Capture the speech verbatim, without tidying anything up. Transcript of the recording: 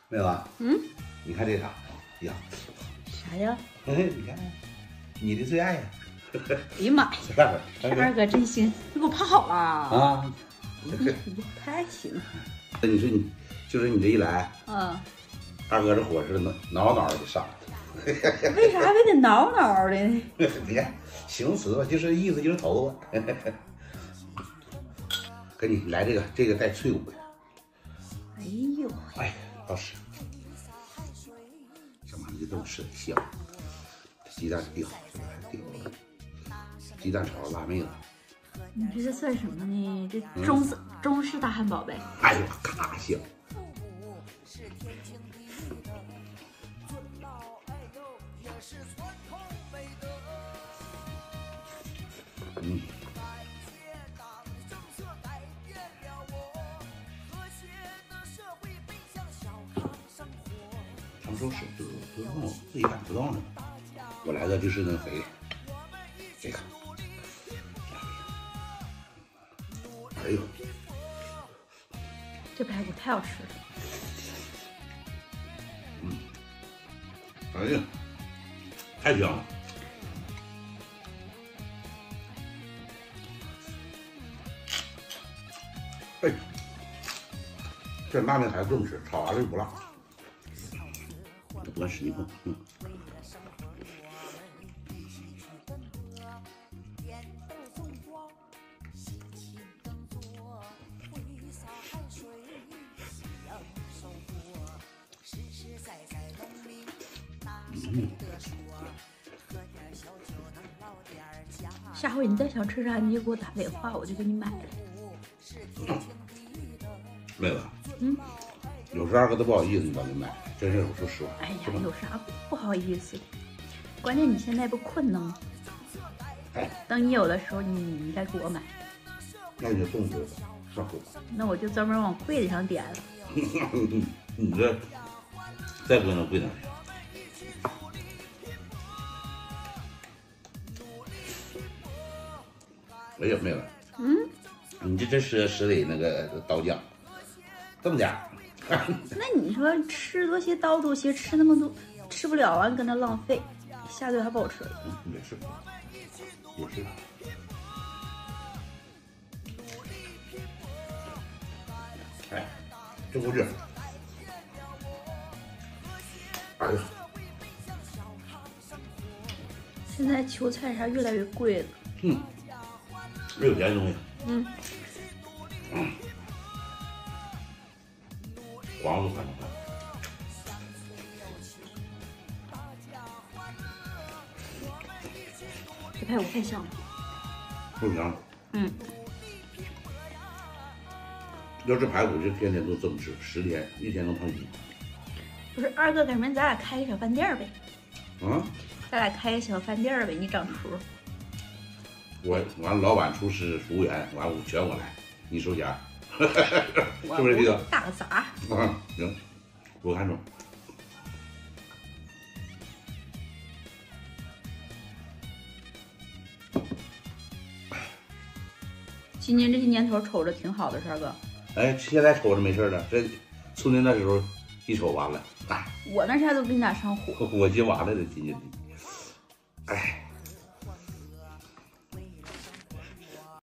妹子，嗯，你看这啥呀？ 啥呀？ 嗯，你看，你的最爱呀！ 哎呀妈呀！这二哥真行，你给我泡好了啊！ 你太行了。 那你说你就是你这一来， 嗯， 二哥这火是挠挠挠的上。 为啥非得挠挠的呢？ 你看形容词吧，就是意思就是头子。给你来这个，这个带脆骨的。 哎呦， 哎，好吃。这妈这豆吃的香，鸡蛋掉，这还掉了。鸡蛋炒辣妹子。 你这是算什么呢？这中式、嗯、中式大汉堡呗。 哎呦，咔香。嗯。他们说是得得弄自己感不到呢。我来的就是那肥，这个。哎呦， 这排骨太好吃了。 嗯，哎呀，太香了。哎，这辣面还不用吃，炒完了就不辣。不敢使劲碰，嗯。嗯。 下回你再想吃啥，你就给我打电话，我就给你买了。 妹子， 嗯， 有时二哥都不好意思，你帮你买，真是我说实话。 哎呀，有啥不好意思的？关键你现在不困呢吗？ 哎， 等你有的时候，你你再给我买。 那你就送我上货。 那我就专门往柜子上点了。 你这再不能柜上去。哎呀，妹子， 嗯， 你这真是使得那个刀匠，这么点儿。 那你说吃多些刀多些，吃那么多吃不了啊，跟那浪费，下顿还不好吃。 嗯，也是，也是。哎，这不是。哎呀， 现在秋菜啥越来越贵了。 嗯，没有别的东西。 嗯。 嗯。黄都看着看。 这排骨太香了。 不香。 嗯。 要是排骨就天天都这么吃，十天一天能胖一斤。 不是二哥，改明咱俩开个小饭店呗。 啊？ 咱俩开个小饭店呗，你掌厨。 我完老板、厨师、服务员，完我全我来，你收钱。是不是这个？ 打个杂。 啊，行，我看中。 今年这些年头瞅着挺好的，二哥。 哎，现在瞅着没事了，这春天那时候一瞅完了，哎。 我那啥都给你俩上火。 我今完了这今年。哎。